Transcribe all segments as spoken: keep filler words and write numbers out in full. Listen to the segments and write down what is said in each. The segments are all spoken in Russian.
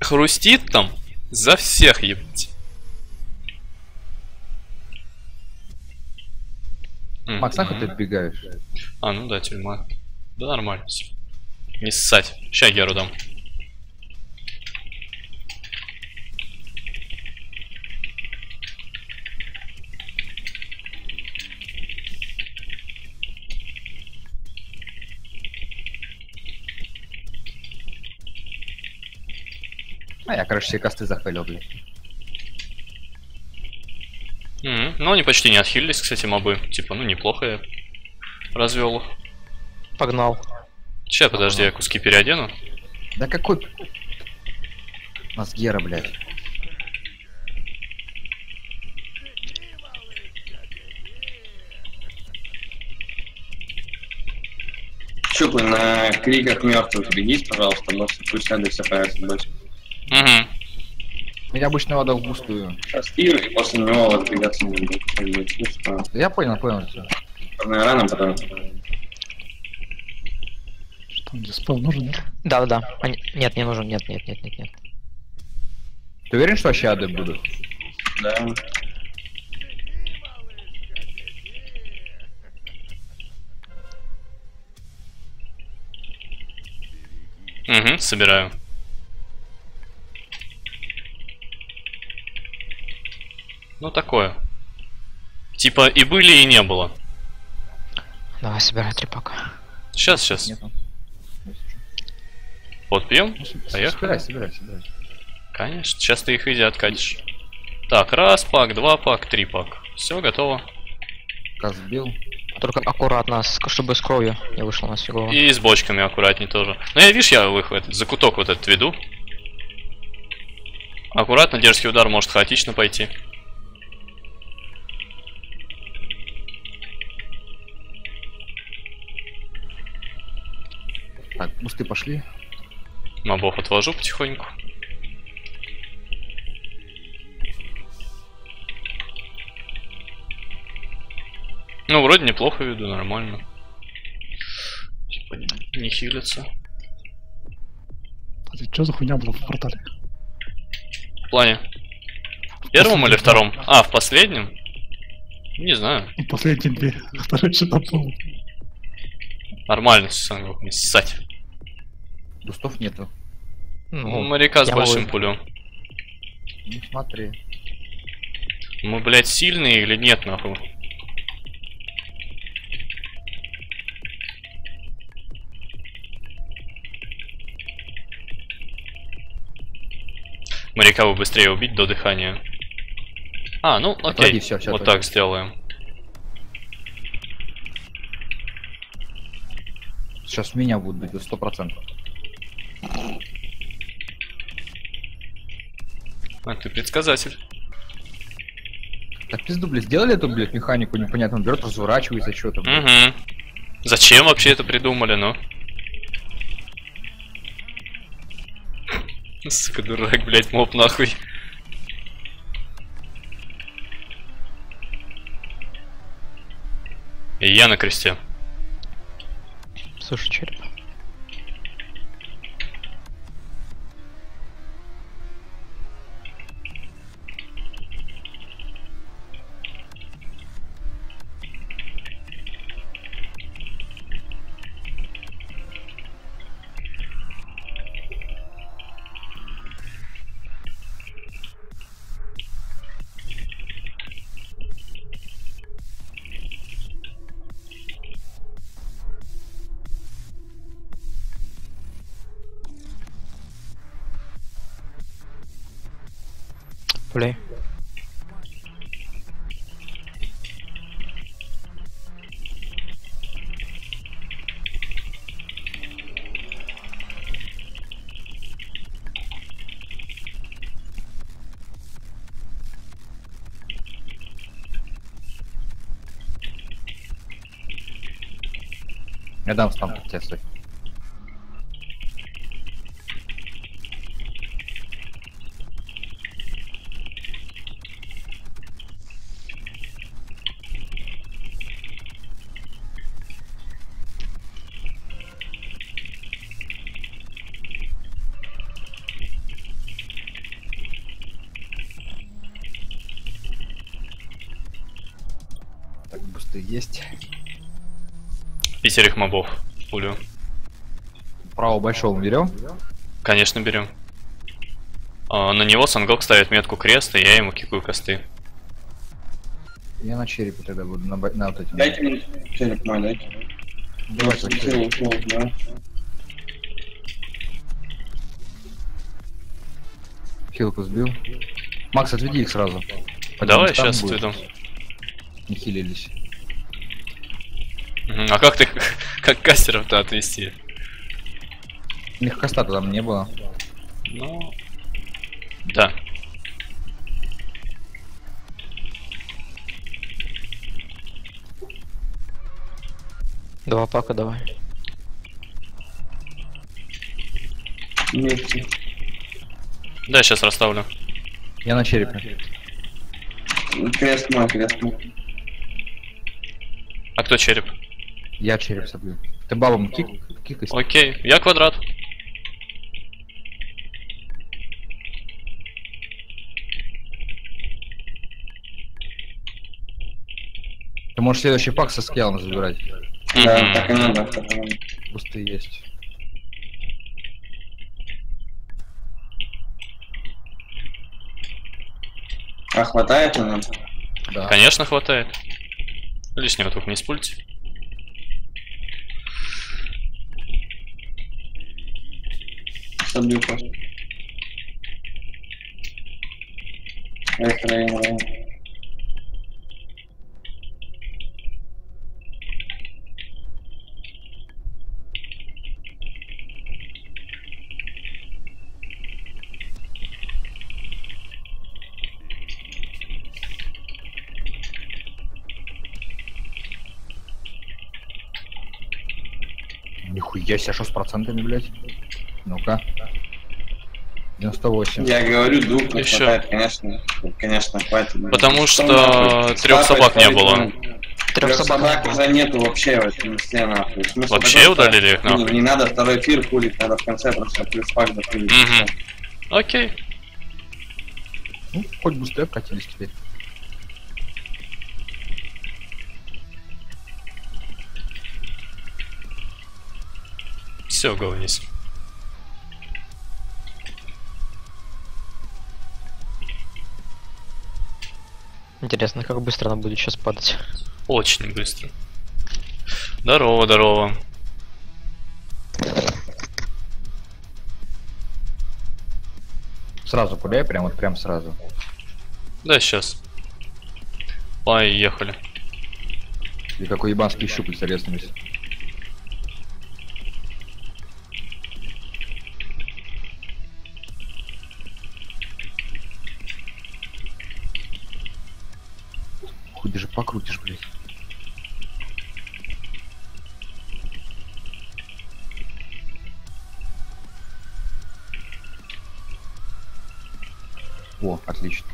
хрустит там за всех, ебать. Макс, нахуй ты отбегаешь? А, ну да, тюрьма. Да нормально. Не ссать. Ща Геру дам. А я, короче, все косты захвалил, блядь. Mm-hmm. Ну, они почти не отхилились, кстати, мобы. Типа, ну, неплохо я развел их. Погнал. Сейчас, подожди, я куски переодену. Да какой... У нас Гера, блядь. Щуплый, на криках мертвых бегись, пожалуйста, боссы, пусть надо все понятно больше. Угу. Я обычно воду густую. Сейчас тир, и после него разбегаться не будет. Я понял, понял. Все. Рано потом. Что, диспел нужен, нет? Да, да, да. Они... Нет, не нужен, нет, нет, нет, нет, нет. Ты уверен, что вообще ады будут? Да. Угу, собираю. Ну такое. Типа и были, и не было. Давай, собирай три пока. Сейчас, сейчас. Нету. Подпьем? Поехали. Собирай, собирай, собирай. Конечно, сейчас ты их иди откатишь. Так, раз пак, два пак, три пак. Все, готово. Каз сбил. Только аккуратно, с- чтобы с кровью не вышло на фигово. И с бочками аккуратней тоже. Ну я, видишь, я их этот закуток вот этот веду. Аккуратно, дерзкий удар может хаотично пойти. Так, бусты пошли. Мобов отвожу потихоньку. Ну, вроде неплохо веду, нормально. Типа не, не хилится. Кстати, что за хуйня была в портале? В плане? В первом или втором? А, в последнем? Не знаю. Ну, последние две. Второй что-то был. Нормально, Сангук, не ссать. Бустов нету. Ну, моряка с я большим могу- пулем. Ну смотри. Мы, блядь, сильные или нет, нахуй? Моряка бы быстрее убить до дыхания. А, ну окей, Отводи, всё, всё, вот отводи. так сделаем. Сейчас меня будут бить, сто процентов. А, ты предсказатель. Так пизду, блядь, сделали эту, блядь, механику непонятно, он берет, разворачивается, что-то, блядь. Угу. Зачем вообще это придумали, ну? Сука, дурак, блядь, моб нахуй. И я на кресте. Слушай, череп. Пулей. Я дам стан под тебя, стой. Бусты есть. Пятерых мобов. Пулю. Право большого берем. Конечно, берем. А, на него Сангок ставит метку креста, и я ему кикаю косты. Я на черепе тогда буду, на, бо- на вот эти. Дайте мне череп мой, дайте. Давай, Я вообще. ушел, ушел, да. Хилку сбил. Макс, отведи их сразу. По Давай местам сейчас будет. отведу. Не хилились. Мгм, а как ты, как кастеров-то отвести? У них коста там не было. Ну... Да. Два пака давай. Вместе. Да, я сейчас расставлю. Я на черепе. Крест мой, крест мой. А кто череп? Я череп собью. Ты бабам кик, кикайся. Окей, я квадрат. Ты можешь следующий пак со скелом забирать. Да, Мгм. так и надо, так и надо. Бусты есть. А хватает ли нам? Да. Конечно, хватает. Лишнего только не спульте. Собью просто. Эх, Рейн, Рейн. Нихуя себе, что с процентами, блядь? Ну-ка. девяносто восемь. Я говорю, дух не Ещё. хватает, конечно. Конечно, хватит. блин. Потому Что что нахуй? трёх Слабый собак не стоит, было. блин. Трех Трех собак. собак уже нету вообще в этом месте, нахуй. Смысл Вообще такой, что удалили их, Не, нахуй? не надо второй эфир пулить, надо в конце просто плюс факт допулить. Мгм. Окей. Ну, хоть бусты обкатились теперь. Все, говорись. Интересно, как быстро она будет сейчас падать. Очень быстро. Здорово, здорово. Сразу пуляй, прям вот прям сразу. Да, сейчас. Поехали. И какой ебанский щупальца резнулись. Хуй даже покрутишь, блядь. О, отлично.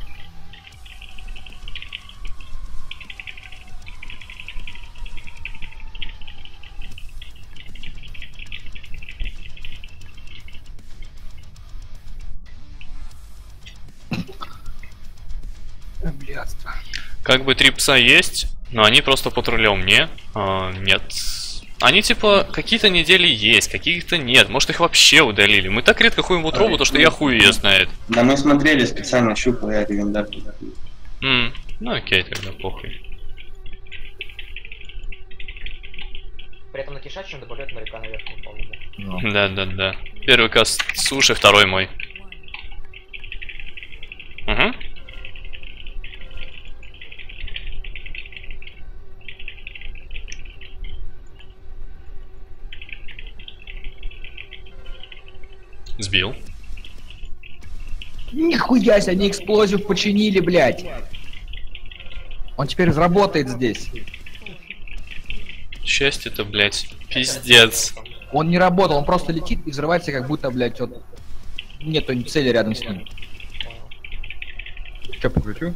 Блядство. Как бы три пса есть, но они просто патрулем мне. А, нет. Они типа какие-то недели есть, каких-то нет. Может их вообще удалили. Мы так редко ходим в утробу, то что я хуй ее знает. Да мы смотрели специально, щупал я ревендар. М, Ну окей, тогда похуй. При этом на кишачном добавляют моряка наверх, по-моему. Ну. Да, да, да. Первый каст суши, второй мой. Угу. Сбил. Нихуя себе, они эксплозию починили, блядь. Он теперь заработает здесь. Счастье-то, блядь. Пиздец. Он не работал, он просто летит и взрывается, как будто, блядь, вот нету цели рядом с ним. Че, покручу?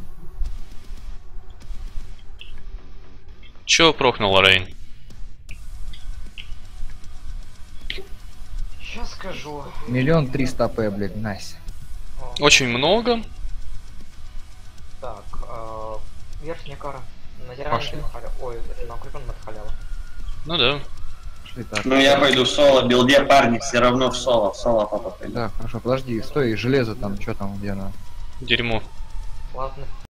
Чё прохнула Рейн? Сейчас скажу. Миллион триста АП, блядь, найс. Очень много. Так, верхняя кара. На деревне Пошли. халя. Ой, это на укрепленном это халява. Ну да. Пошли, так. Ну я пойду в соло, билде, парни, все равно в соло, в соло папа пойду. Да, хорошо, подожди, стой, железо там, что там, где оно? Дерьмо. Ладно.